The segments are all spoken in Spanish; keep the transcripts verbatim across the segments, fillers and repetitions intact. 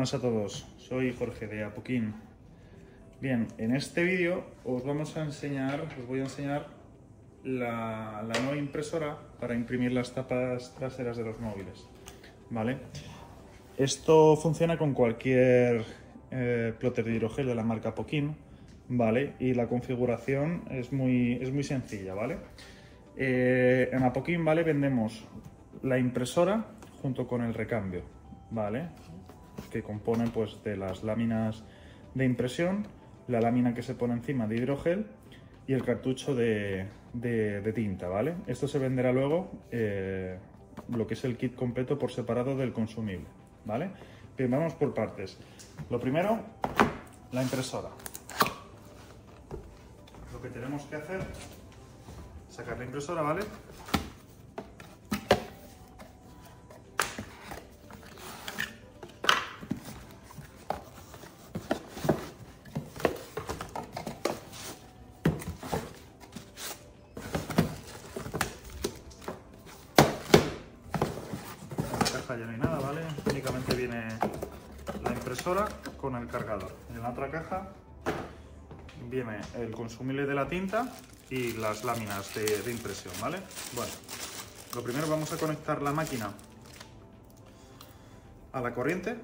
buenas a todos, soy Jorge de Apoquín. Bien, en este vídeo os vamos a enseñar, os voy a enseñar la, la nueva impresora para imprimir las tapas traseras de los móviles, ¿vale? Esto funciona con cualquier eh, plotter de hidrogel de la marca Apoquín, ¿vale? Y la configuración es muy, es muy sencilla, ¿vale? Eh, en Apoquín, ¿vale? Vendemos la impresora junto con el recambio, ¿vale? Que componen pues de las láminas de impresión, la lámina que se pone encima de hidrogel y el cartucho de, de, de tinta, ¿vale? Esto se venderá luego, eh, lo que es el kit completo por separado del consumible, ¿vale? Bien, vamos por partes. Lo primero, la impresora. Lo que tenemos que hacer es sacar la impresora, ¿vale? Ya no hay nada, ¿vale? Únicamente viene la impresora con el cargador. En la otra caja viene el consumible de la tinta y las láminas de, de impresión, ¿vale? Bueno, lo primero vamos a conectar la máquina a la corriente.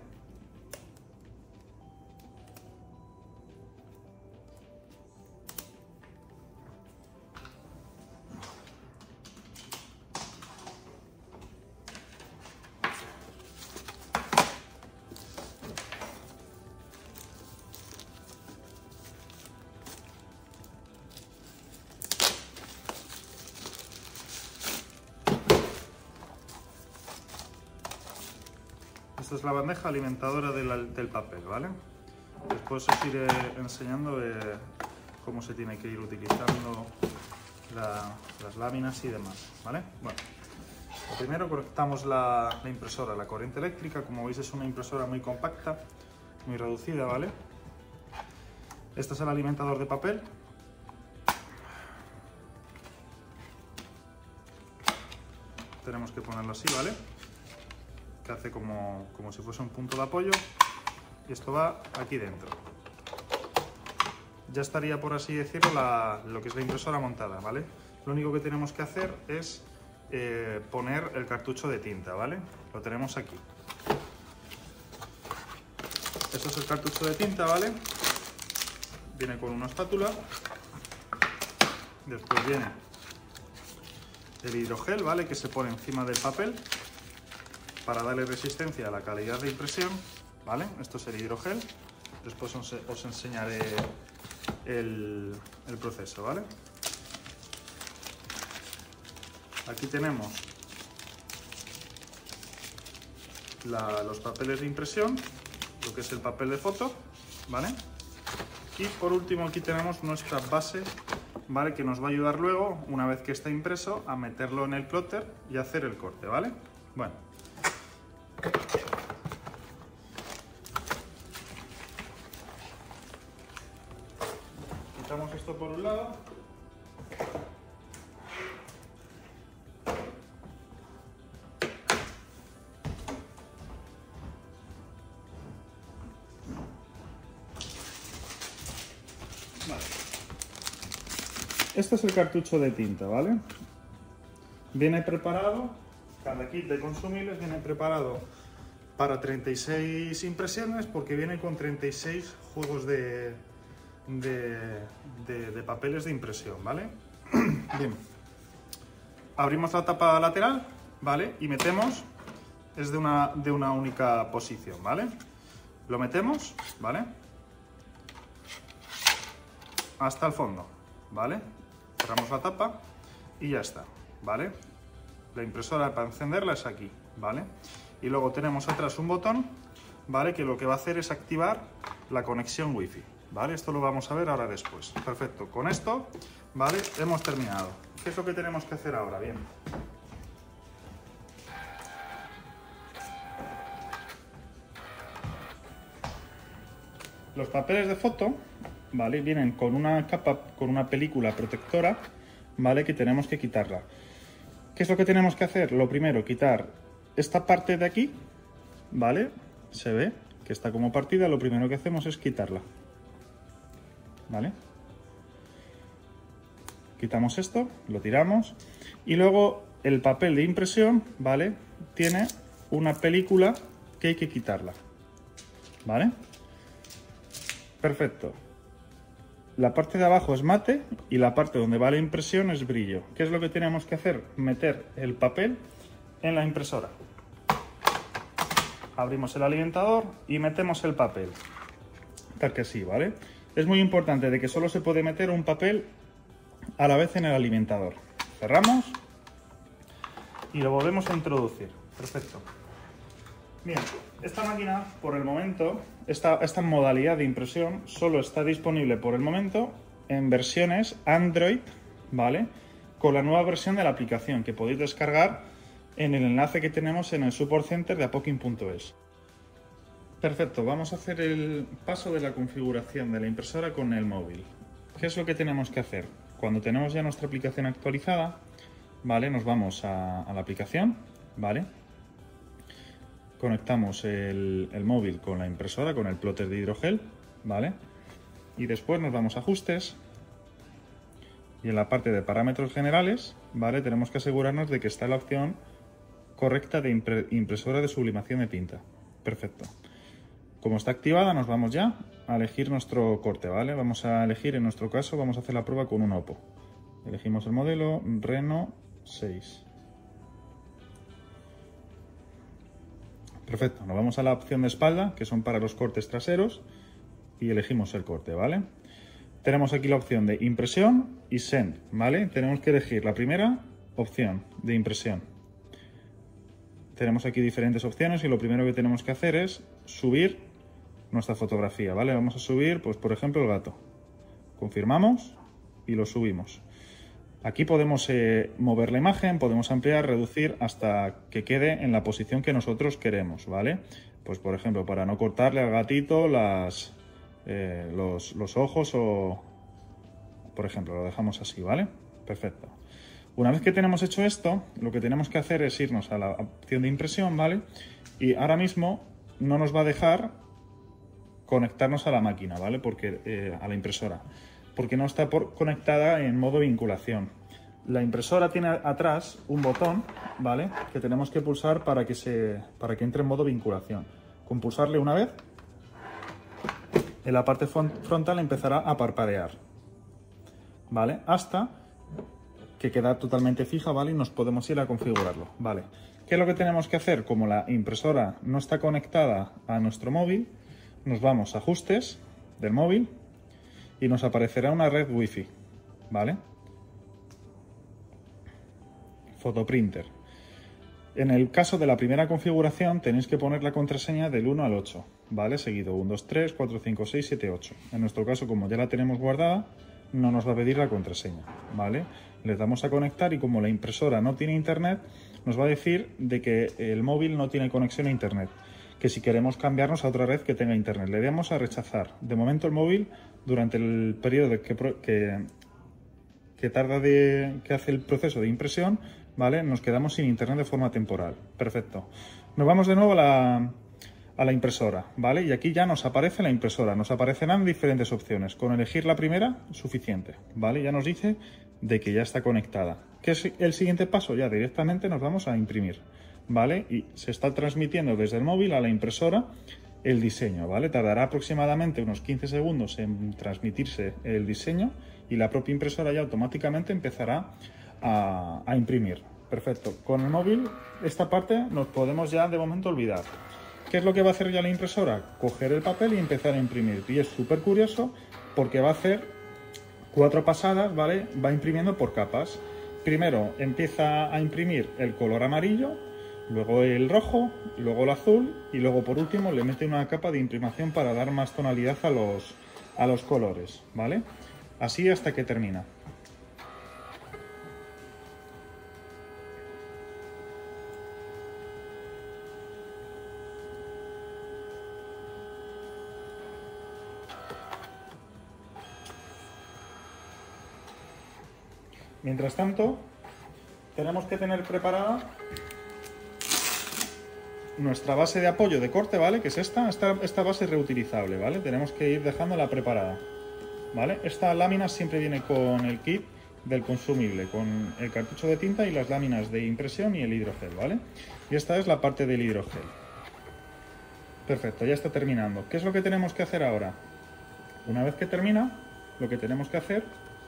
Esta es la bandeja alimentadora del, del papel, ¿vale? Después os iré enseñando eh, cómo se tiene que ir utilizando la, las láminas y demás, ¿vale? Bueno, lo primero conectamos la, la impresora a la corriente eléctrica. Como veis, es una impresora muy compacta, muy reducida, ¿vale? Este es el alimentador de papel. Tenemos que ponerlo así, ¿vale? Que hace como, como si fuese un punto de apoyo, y esto va aquí dentro. Ya estaría, por así decirlo, la, lo que es la impresora montada, ¿vale? Lo único que tenemos que hacer es eh, poner el cartucho de tinta, ¿vale? Lo tenemos aquí. Esto es el cartucho de tinta, ¿vale? Viene con una espátula. Después viene el hidrogel, ¿vale? Que se pone encima del papel para darle resistencia a la calidad de impresión, ¿vale? Esto es el hidrogel. Después os, os enseñaré el, el proceso, ¿vale? Aquí tenemos la, los papeles de impresión, lo que es el papel de foto, ¿vale? Y por último aquí tenemos nuestra base, ¿vale? Que nos va a ayudar luego, una vez que está impreso, a meterlo en el plotter y hacer el corte, ¿vale? Bueno. Quitamos esto por un lado. Vale. Este es el cartucho de tinta, ¿vale? Viene preparado, cada kit de consumibles viene preparado para treinta y seis impresiones, porque viene con treinta y seis juegos de, de, de, de papeles de impresión, ¿vale? Bien. Abrimos la tapa lateral, ¿vale? Y metemos, es de una, de una única posición, ¿vale? Lo metemos, ¿vale? Hasta el fondo, ¿vale? Cerramos la tapa y ya está, ¿vale? La impresora para encenderla es aquí, ¿vale? Y luego tenemos atrás un botón, ¿vale? Que lo que va a hacer es activar la conexión wifi, ¿vale? Esto lo vamos a ver ahora después. Perfecto, con esto, ¿vale? Hemos terminado. ¿Qué es lo que tenemos que hacer ahora? Bien. Los papeles de foto, ¿vale? Vienen con una capa, con una película protectora, ¿vale? Que tenemos que quitarla. ¿Qué es lo que tenemos que hacer? Lo primero, quitar esta parte de aquí, ¿vale? Se ve que está como partida, lo primero que hacemos es quitarla. ¿Vale? Quitamos esto, lo tiramos y luego el papel de impresión, ¿vale? Tiene una película que hay que quitarla. ¿Vale? Perfecto. La parte de abajo es mate y la parte donde va la impresión es brillo. ¿Qué es lo que tenemos que hacer? Meter el papel en la impresora. Abrimos el alimentador y metemos el papel. Tal que sí, ¿vale? Es muy importante de que solo se puede meter un papel a la vez en el alimentador. Cerramos y lo volvemos a introducir. Perfecto. Bien, esta máquina por el momento, esta, esta modalidad de impresión solo está disponible por el momento en versiones Android, ¿vale? Con la nueva versión de la aplicación que podéis descargar en el enlace que tenemos en el support center de apoking punto es. Perfecto, vamos a hacer el paso de la configuración de la impresora con el móvil. ¿Qué es lo que tenemos que hacer? Cuando tenemos ya nuestra aplicación actualizada, ¿vale? Nos vamos a, a la aplicación, ¿vale? Conectamos el, el móvil con la impresora, con el plotter de hidrogel, ¿vale? Y después nos vamos a ajustes y en la parte de parámetros generales, ¿vale? Tenemos que asegurarnos de que está la opción correcta de impre, impresora de sublimación de tinta. Perfecto. Como está activada, nos vamos ya a elegir nuestro corte, ¿vale? Vamos a elegir, en nuestro caso, vamos a hacer la prueba con un Oppo. Elegimos el modelo Reno seis. Perfecto, nos vamos a la opción de espalda, que son para los cortes traseros, y elegimos el corte, ¿vale? Tenemos aquí la opción de impresión y send, ¿vale? Tenemos que elegir la primera opción de impresión. Tenemos aquí diferentes opciones y lo primero que tenemos que hacer es subir nuestra fotografía, ¿vale? Vamos a subir, pues por ejemplo, el gato. Confirmamos y lo subimos. Aquí podemos eh, mover la imagen, podemos ampliar, reducir hasta que quede en la posición que nosotros queremos, ¿vale? Pues por ejemplo, para no cortarle al gatito las, eh, los, los ojos o... Por ejemplo, lo dejamos así, ¿vale? Perfecto. Una vez que tenemos hecho esto, lo que tenemos que hacer es irnos a la opción de impresión, ¿vale? Y ahora mismo no nos va a dejar conectarnos a la máquina, ¿vale? Porque, eh, a la impresora. Porque no está por, conectada en modo vinculación. La impresora tiene atrás un botón, ¿vale? Que tenemos que pulsar para que, se, para que entre en modo vinculación. Con pulsarle una vez, en la parte frontal empezará a parpadear, ¿vale? Hasta que queda totalmente fija, ¿vale? Y nos podemos ir a configurarlo, ¿vale? ¿Qué es lo que tenemos que hacer? Como la impresora no está conectada a nuestro móvil, nos vamos a ajustes del móvil y nos aparecerá una red wifi, ¿vale? Photoprinter. En el caso de la primera configuración tenéis que poner la contraseña del uno al ocho, ¿vale? Seguido uno, dos, tres, cuatro, cinco, seis, siete, ocho. En nuestro caso, como ya la tenemos guardada, no nos va a pedir la contraseña, ¿vale? Le damos a conectar y como la impresora no tiene internet, nos va a decir de que el móvil no tiene conexión a internet, que si queremos cambiarnos a otra red que tenga internet. Le damos a rechazar. De momento el móvil, durante el periodo de que, que, que tarda de, que hace el proceso de impresión, ¿vale? Nos quedamos sin internet de forma temporal. Perfecto. Nos vamos de nuevo a la, a la impresora, ¿vale? Y aquí ya nos aparece la impresora. Nos aparecerán diferentes opciones. Con elegir la primera, suficiente, ¿vale? Ya nos dice de que ya está conectada. ¿Qué es el siguiente paso? Ya directamente nos vamos a imprimir, ¿vale? Y se está transmitiendo desde el móvil a la impresora el diseño, ¿vale? Tardará aproximadamente unos quince segundos en transmitirse el diseño y la propia impresora ya automáticamente empezará a, a imprimir. Perfecto. Con el móvil esta parte nos podemos ya de momento olvidar. ¿Qué es lo que va a hacer ya la impresora? Coger el papel y empezar a imprimir. Y es súper curioso porque va a hacer cuatro pasadas, ¿vale? Va imprimiendo por capas. Primero empieza a imprimir el color amarillo, luego el rojo, luego el azul y luego por último le mete una capa de imprimación para dar más tonalidad a los, a los colores, ¿vale? Así hasta que termina. Mientras tanto, tenemos que tener preparada nuestra base de apoyo de corte, ¿vale? Que es esta, esta, esta base reutilizable, ¿vale? Tenemos que ir dejándola preparada, ¿vale? Esta lámina siempre viene con el kit del consumible, con el cartucho de tinta y las láminas de impresión y el hidrogel, ¿vale? Y esta es la parte del hidrogel. Perfecto, ya está terminando. ¿Qué es lo que tenemos que hacer ahora? Una vez que termina, lo que tenemos que hacer...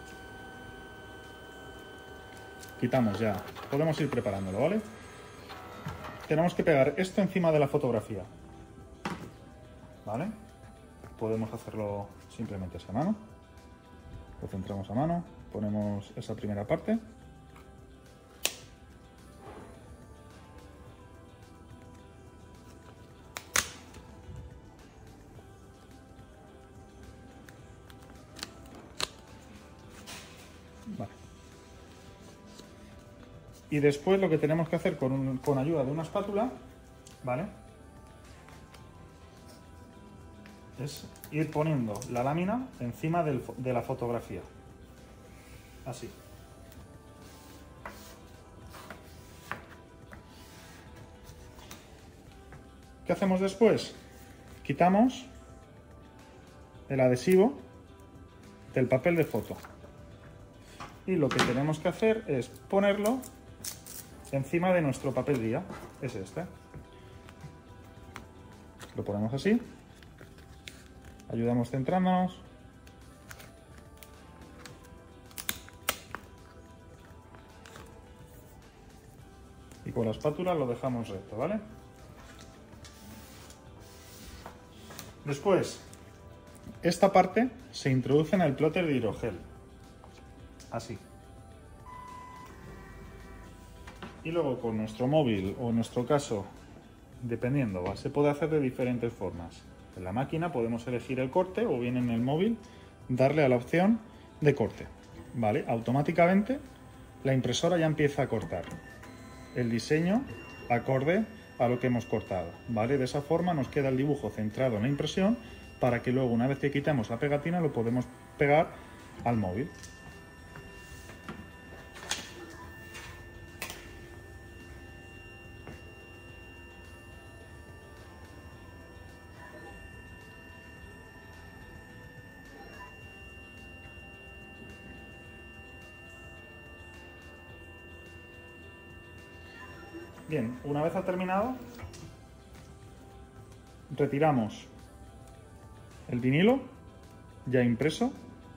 Quitamos ya, podemos ir preparándolo, ¿vale? Tenemos que pegar esto encima de la fotografía, ¿vale? Podemos hacerlo simplemente a mano. Lo centramos a mano, ponemos esa primera parte. Vale. Y después lo que tenemos que hacer con, un, con ayuda de una espátula, ¿vale? Es ir poniendo la lámina encima del, de la fotografía. Así. ¿Qué hacemos después? Quitamos el adhesivo del papel de foto. Y lo que tenemos que hacer es ponerlo encima de nuestro papel guía. Es este. Lo ponemos así. Ayudamos centrándonos. Y con la espátula lo dejamos recto, ¿vale? Después, esta parte se introduce en el plotter de hidrogel. Así. Y luego con nuestro móvil o en nuestro caso, dependiendo, se puede hacer de diferentes formas. En la máquina podemos elegir el corte o bien en el móvil darle a la opción de corte. ¿Vale? Automáticamente la impresora ya empieza a cortar el diseño acorde a lo que hemos cortado. ¿Vale? De esa forma nos queda el dibujo centrado en la impresión para que luego una vez que quitamos la pegatina lo podemos pegar al móvil. Bien, una vez ha terminado, retiramos el vinilo ya impreso.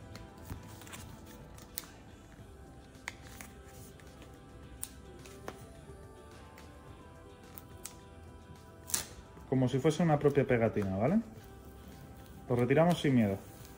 Como si fuese una propia pegatina, ¿vale? Lo retiramos sin miedo.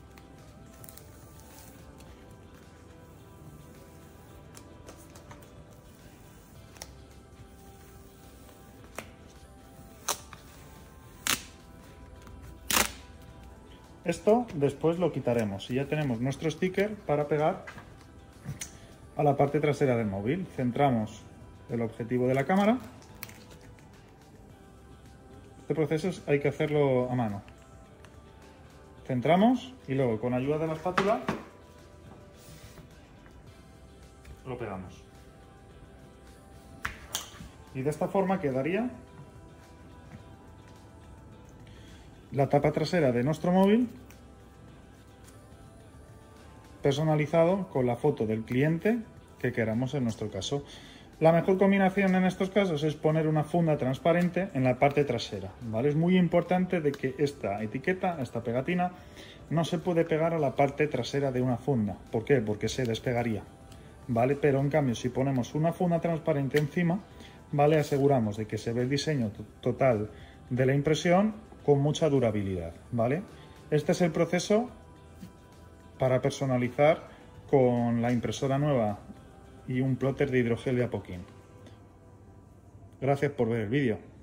Esto después lo quitaremos y ya tenemos nuestro sticker para pegar a la parte trasera del móvil. Centramos el objetivo de la cámara. Este proceso hay que hacerlo a mano. Centramos y luego con ayuda de la espátula lo pegamos. Y de esta forma quedaría la tapa trasera de nuestro móvil personalizado con la foto del cliente que queramos en nuestro caso. La mejor combinación en estos casos es poner una funda transparente en la parte trasera, ¿vale? Es muy importante de que esta etiqueta, esta pegatina, no se puede pegar a la parte trasera de una funda. ¿Por qué? Porque se despegaría, ¿vale? Pero en cambio si ponemos una funda transparente encima, ¿vale? Aseguramos de que se ve el diseño total de la impresión con mucha durabilidad, ¿vale? Este es el proceso para personalizar con la impresora nueva y un plotter de hidrogel de Apoquín. Gracias por ver el vídeo.